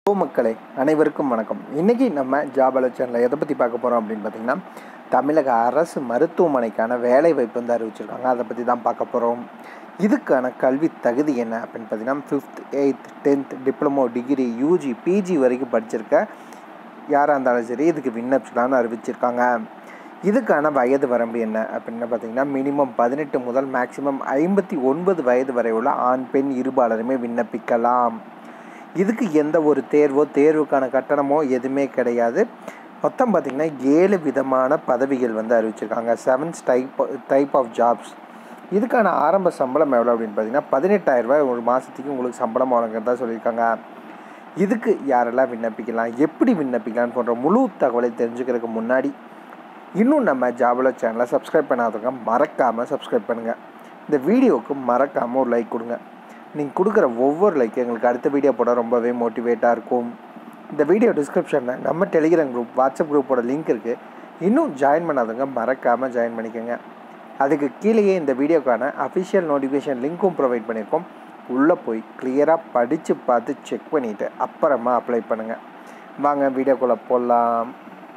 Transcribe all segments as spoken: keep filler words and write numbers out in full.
மக்களே அனைவருக்கும் வணக்கம். இன்றைக்கி நம்ம ஜாபல சேனலில் எதை பற்றி பார்க்க போகிறோம் அப்படின்னு பார்த்திங்கன்னா, தமிழக அரசு மருத்துவமனைக்கான வேலை வாய்ப்பு வந்து அறிவிச்சிருக்காங்க. அதை பற்றி தான் பார்க்க போகிறோம். இதுக்கான கல்வி தகுதி என்ன அப்படின்னு பார்த்திங்கன்னா, fifth eighth tenth diploma degree UG PG வரைக்கும் படிச்சிருக்க யாராக இருந்தாலும் சரி இதுக்கு விண்ணப்பிச்சலான்னு அறிவிச்சிருக்காங்க. இதுக்கான வயது வரம்பு என்ன அப்படின்னு பார்த்திங்கன்னா, மினிமம் பதினெட்டு முதல் மேக்சிமம் ஐம்பத்தி ஒன்பது வயது வரை உள்ள ஆண் பெண் இருபாலருமே விண்ணப்பிக்கலாம். இதுக்கு எந்த ஒரு தேர்வோ தேர்வுக்கான கட்டணமோ எதுவுமே கிடையாது. மொத்தம் பார்த்திங்கன்னா ஏழு விதமான பதவிகள் வந்து அறிவிச்சிருக்காங்க. Sevens type type of jobs. இதுக்கான ஆரம்ப சம்பளம் எவ்வளோ அப்படின்னு பார்த்திங்கன்னா பதினெட்டாயிரம் ரூபாய் ஒரு மாதத்துக்கு உங்களுக்கு சம்பளம் வழங்குறதா சொல்லியிருக்காங்க. இதுக்கு யாரெல்லாம் விண்ணப்பிக்கலாம், எப்படி விண்ணப்பிக்கலான்னு போன்ற முழு தகவலை தெரிஞ்சுக்கிறதுக்கு முன்னாடி இன்னும் நம்ம ஜாபல சேனலை சப்ஸ்கிரைப் பண்ணாதவங்க மறக்காமல் சப்ஸ்கிரைப் பண்ணுங்கள். இந்த வீடியோவுக்கு மறக்காமல் ஒரு லைக் கொடுங்க. நீங்கள் கொடுக்குற ஒவ்வொரு லைக்கும் எங்களுக்கு அடுத்த வீடியோ போட ரொம்பவே மோட்டிவேட்டாக இருக்கும். இந்த வீடியோ டிஸ்கிரிப்ஷனில் நம்ம டெலிகிராம் குரூப் வாட்ஸ்அப் குரூப்போட லிங்க் இருக்குது. இன்னும் ஜாயின் பண்ணாதவங்க மறக்காமல் ஜாயின் பண்ணிக்கோங்க. அதுக்கு கீழேயே இந்த வீடியோக்கான அஃபிஷியல் நோட்டிஃபிகேஷன் லிங்க்கும் ப்ரொவைட் பண்ணியிருக்கோம். உள்ளே போய் கிளியராக படித்து பார்த்து செக் பண்ணிவிட்டு அப்புறமா அப்ளை பண்ணுங்கள். வாங்க வீடியோக்குள்ளே போடலாம்.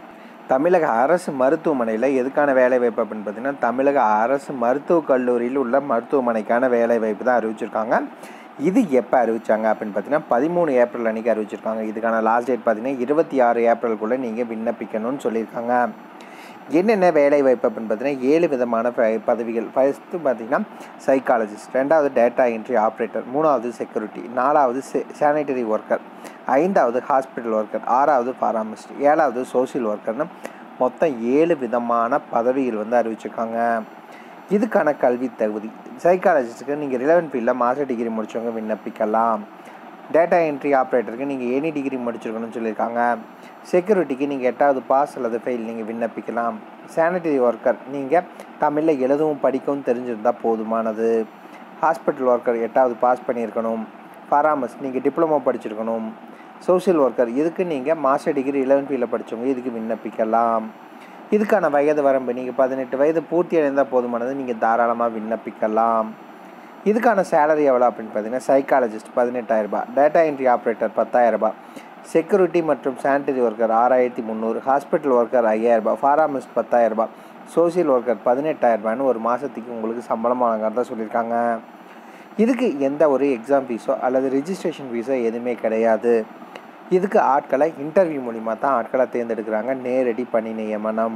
தமிழக அரசு மருத்துவமனையில் எதுக்கான வேலைவாய்ப்பு அப்படின்னு பார்த்தீங்கன்னா, தமிழக அரசு மருத்துவக் கல்லூரியில் உள்ள மருத்துவமனைக்கான வேலைவாய்ப்பு தான் அறிவிச்சிருக்காங்க. இது எப்போ அறிவித்தாங்க அப்படின்னு பார்த்தீங்கன்னா, பதிமூணு ஏப்ரல் அன்றைக்கி அறிவிச்சிருக்காங்க. இதுக்கான லாஸ்ட் டேட் பார்த்தீங்கன்னா இருபத்தி ஆறு ஏப்ரலுக்குள்ளே நீங்கள் விண்ணப்பிக்கணும்னு சொல்லியிருக்காங்க. என்னென்ன வேலைவாய்ப்பு அப்படின்னு பார்த்தீங்கன்னா, ஏழு விதமான பதவிகள். ஃபஸ்ட்டு பார்த்தீங்கன்னா சைக்காலஜிஸ்ட், ரெண்டாவது டேட்டா என்ட்ரி ஆப்ரேட்டர், மூணாவது செக்யூரிட்டி, நாலாவது சானிட்டரி ஒர்க்கர், ஐந்தாவது ஹாஸ்பிட்டல் ஒர்க்கர், ஆறாவது ஃபார்மசிஸ்ட், ஏழாவது சோசியல் ஒர்க்கர்னு மொத்தம் ஏழு விதமான பதவிகள் வந்து அறிவிச்சிருக்காங்க. இதுக்கான கல்வி தகுதி, சைக்காலஜிஸ்ட்டுக்கு நீங்கள் ரிலவென்ட் ஃபீல்டில் மாஸ்டர் டிகிரி முடித்தவங்க விண்ணப்பிக்கலாம். டேட்டா என்ட்ரி ஆப்ரேட்டருக்கு நீங்கள் எனி டிகிரி முடிச்சிருக்கணும்னு சொல்லியிருக்காங்க. செக்யூரிட்டிக்கு நீங்கள் எட்டாவது பாஸ் அல்லது ஃபெயில் நீங்கள் விண்ணப்பிக்கலாம். சானிட்டரி ஒர்க்கர் நீங்கள் தமிழில் எழுதவும் படிக்கவும் தெரிஞ்சிருந்தால் போதுமானது. ஹாஸ்பிட்டல் ஒர்க்கர் எட்டாவது பாஸ் பண்ணியிருக்கணும். ஃபார்மசிஸ்ட் நீங்கள் டிப்ளமோ படிச்சிருக்கணும். சோசியல் ஒர்க்கர் இதுக்கு நீங்கள் மாஸ்டர் டிகிரி இலவன் ஃபீல்டில் படித்தவங்க இதுக்கு விண்ணப்பிக்கலாம். இதுக்கான வயது வரம்பு நீங்கள் பதினெட்டு வயது பூர்த்தி அடைந்தால் போதுமானது, நீங்கள் தாராளமாக விண்ணப்பிக்கலாம். இதுக்கான சேலரி எவ்வளோ அப்படின்னு பார்த்தீங்கன்னா, சைக்காலஜிஸ்ட் பதினெட்டாயிரரூபா, டேட்டா என்ட்ரி ஆப்ரேட்டர் பத்தாயிரரூபா, செக்யூரிட்டி மற்றும் சானிட்டரி ஒர்க்கர் ஆறாயிரத்தி முந்நூறு, ஹாஸ்பிட்டல் ஒர்க்கர் ஐயாயிரரூபா, ஃபார்மசிஸ்ட் பத்தாயிரரூபா, சோசியல் ஒர்க்கர் பதினெட்டாயிரரூபான்னு ஒரு மாதத்துக்கு உங்களுக்கு சம்பளம் வழங்குறதா சொல்லியிருக்காங்க. இதுக்கு எந்த ஒரு எக்ஸாம் ஃபீஸோ அல்லது ரிஜிஸ்ட்ரேஷன் ஃபீஸோ எதுவுமே கிடையாது. இதுக்கு ஆட்களை இன்டர்வியூ மூலிமா தான் ஆட்களை தேர்ந்தெடுக்கிறாங்க. நேரடி பணி நியமனம்.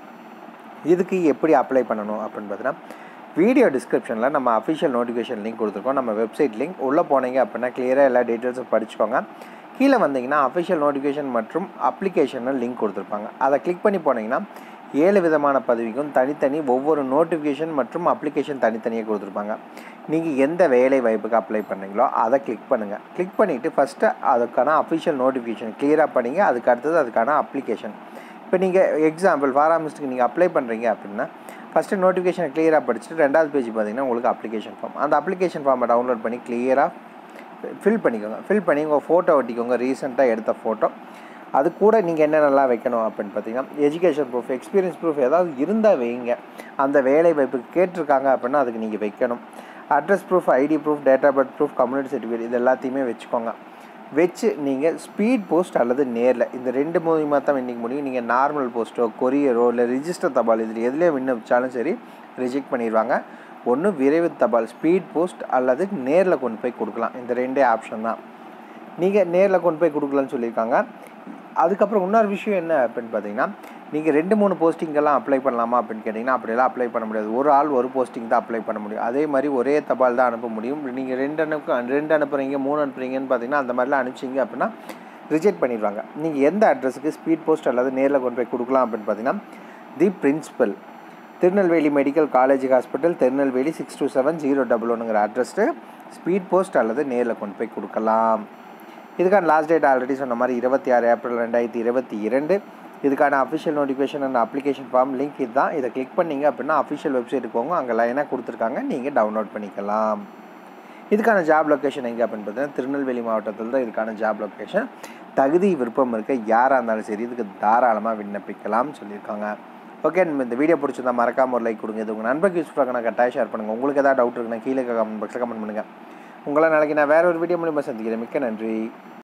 இதுக்கு எப்படி அப்ளை பண்ணணும் அப்படின்னு பார்த்தீங்கன்னா, வீடியோ டிஸ்கிரிப்ஷனில் நம்ம அஃபிஷியல் நோட்டிஃபிகேஷன் லிங்க் கொடுத்துருக்கோம். நம்ம வெப்சைட் லிங்க் உள்ளே போனீங்க அப்படின்னா கிளியராக எல்லா டீட்டெயில்ஸும் படிச்சுக்கோங்க. கீழே வந்தீங்கன்னா அஃபிஷியல் நோட்டிஃபிகேஷன் மற்றும் அப்ளிகேஷன் லிங்க் கொடுத்துருப்பாங்க. அதை கிளிக் பண்ணி போனீங்கன்னா ஏழு விதமான பதவிக்கும் தனித்தனி ஒவ்வொரு நோட்டிஃபிகேஷன் மற்றும் அப்ளிகேஷன் தனித்தனியாக கொடுத்துருப்பாங்க. நீங்கள் எந்த வேலை வாய்ப்புக்கு அப்ளை பண்ணுறீங்களோ அதை கிளிக் பண்ணுங்கள். கிளிக் பண்ணிவிட்டு ஃபஸ்ட்டு அதுக்கான அஃபிஷியல் நோட்டிஃபிகேஷன் கிளியராக பண்ணிங்க. அதுக்கு அடுத்தது அதுக்கான அப்ளிகேஷன். இப்போ நீங்கள் எக்ஸாம்பிள் ஃபார்மசிஸ்ட்டுக்கு நீங்கள் அப்ளை பண்ணுறீங்க அப்படின்னா, ஃபஸ்ட்டு நோட்டிஃபிகேஷனை கிளியராக படிச்சுட்டு ரெண்டாவது பேஜ் பார்த்தீங்கன்னா உங்களுக்கு அப்ளிகேஷன் ஃபார்ம். அந்த அப்ளிகேஷன் ஃபார்மை டவுன்லோட் பண்ணி கிளியராக ஃபில் பண்ணிக்கோங்க. ஃபில் பண்ணி உங்கள் ஃபோட்டோ ஒட்டிக்கோங்க, ரீசெண்டாக எடுத்த ஃபோட்டோ. அது கூட நீங்கள் என்னென்னலாம் வைக்கணும் அப்படின்னு பார்த்தீங்கன்னா, எஜுகேஷன் ப்ரூஃப், எக்ஸ்பீரியன்ஸ் ப்ரூஃப் ஏதாவது இருந்தால் வைங்க. அந்த வேலை வாய்ப்புக்கு கேட்டிருக்காங்க அப்படின்னா அதுக்கு நீங்கள் வைக்கணும். Address proof, ID proof, date of birth proof, community certificate இது எல்லாத்தையுமே வச்சுக்கோங்க. வச்சு நீங்கள் ஸ்பீட் போஸ்ட் அல்லது நேரில் இந்த ரெண்டு மூலியமாக தான் விண்ணப்பிக்க முடியும். நீங்கள் நார்மல் போஸ்ட்டோ கொரியரோ இல்லை ரிஜிஸ்டர் தபால் இதில் எதுலேயே விண்ணப்பிச்சாலும் சரி ரிஜெக்ட் பண்ணிடுவாங்க. ஒன்று விரைவு தபால் ஸ்பீட் போஸ்ட் அல்லது நேரில் கொண்டு போய் கொடுக்கலாம். இந்த ரெண்டே ஆப்ஷன் தான். நீங்கள் நேரில் கொண்டு போய் கொடுக்கலான்னு சொல்லியிருக்காங்க. அதுக்கப்புறம் இன்னொரு விஷயம் என்ன அப்படின்னு பார்த்தீங்கன்னா, நீங்கள் ரெண்டு மூணு போஸ்டிங்கெல்லாம் அப்ளை பண்ணலாமா அப்படின்னு கேட்டிங்கன்னா, அப்படியெல்லாம் அப்ளை பண்ண முடியாது. ஒரு ஆள் ஒரு போஸ்டிங் தான் அப்ளை பண்ண முடியும். அதே மாதிரி ஒரே தபால் தான் அனுப்ப முடியும். நீங்கள் ரெண்டு அனுப்பு ரெண்டு அனுப்புகிறீங்க மூணு அனுப்புகிறீங்கன்னு பார்த்தீங்கன்னா அந்த மாதிரிலாம் அனுப்பிச்சிங்க அப்படின்னா ரிஜெக்ட் பண்ணிடுவாங்க. நீங்கள் எந்த அட்ரஸுக்கு ஸ்பீட் போஸ்ட் அல்லது நேரில் கொண்டு போய் கொடுக்கலாம் அப்படின்னு பார்த்தீங்கன்னா, the principal, Tirunelveli medical college hospital, Tirunelveli six two seven zero double ஒன்னுங்கிற அட்ரஸ்ட்டு ஸ்பீட் போஸ்ட் அல்லது நேரில் கொண்டு போய் கொடுக்கலாம். இதுக்கான லாஸ்ட் டேட் ஆல்ரெடி சொன்ன மாதிரி இருபத்தி ஆறு ஏப்ரல் ரெண்டாயிரத்தி இருபத்தி இரண்டு. இதுக்கான official notification and application form link இது தான். இதை கிளிக் பண்ணிங்க அப்படின்னா அஃபிஷியல் வெப்சைட்டுக்கு போங்க. அங்கே லைனாக கொடுத்துருக்காங்க, நீங்கள் டவுன்லோட் பண்ணிக்கலாம். இதுக்கான ஜாப் லொக்கேஷன் எங்கே அப்படின்னு பார்த்தீங்கன்னா, திருநெல்வேலி மாவட்டத்தில் தான் இதுக்கான ஜாப் லொக்கேஷன். தகுதி விருப்பம் இருக்க யாராக இருந்தாலும் சரி இதுக்கு தாராளமாக விண்ணப்பிக்கலாம்னு சொல்லியிருக்காங்க. ஓகே, இந்த வீடியோ பிடிச்சிருந்தா மறக்காமல் ஒரு லைக் கொடுங்க. இது உங்கள் நண்பருக்கு யூஸ்ஃபுல்லாக நான் கட்டாயம் ஷேர் பண்ணுங்கள். உங்களுக்கு ஏதாவது டவுட் இருக்குன்னா கீழே கமெண்ட் பாக்ஸில் கமெண்ட் பண்ணுங்கள். உங்களை நாளைக்கு நான் வேறு ஒரு வீடியோ மூலியமாக சந்திக்கிறேன். மிக்க நன்றி.